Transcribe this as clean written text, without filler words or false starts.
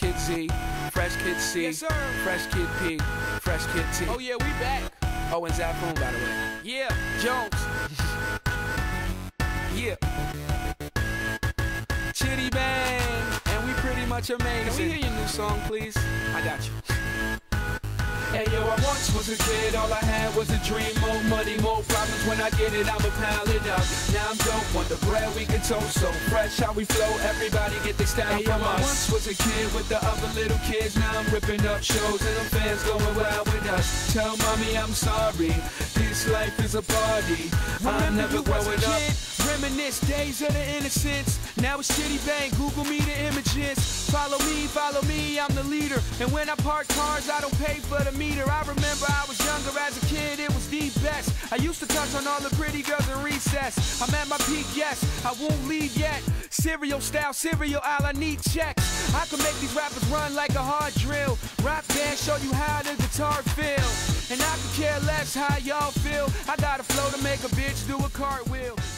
Kid Z, Fresh Kid C, Yes, sir. Fresh Kid P, Fresh Kid T. Oh yeah, we back. Oh, and Zafoon, by the way. Yeah, Jones. Yeah. Chitty Bang, and we pretty much amazing. Can we hear your new song, please? I got you. Hey yo, I once was a kid, all I had was a dream. More money, more problems, when I get it, I'ma pile it up. Now I'm dope, want the bread we can toast. So fresh how we flow, everybody get their style Hey, yo, from I us. once Was a kid with the other little kids, now I'm ripping up shows and them fans going wild with us. Tell mommy I'm sorry, this life is a party. I'm never growing up. Reminisce days of the innocence. Now it's Chitty Bang, Google me the images. Follow me, I'm the leader. And when I park cars, I don't pay for the meter. I remember I was younger as a kid, it was the best. I used to touch on all the pretty girls in recess. I'm at my peak, yes, I won't leave yet. Cereal style, cereal aisle, I need checks. I can make these rappers run like a hard drill. Rock band, show you how the guitar feel. And I could care less how y'all feel. I got a flow to make a bitch do a cartwheel.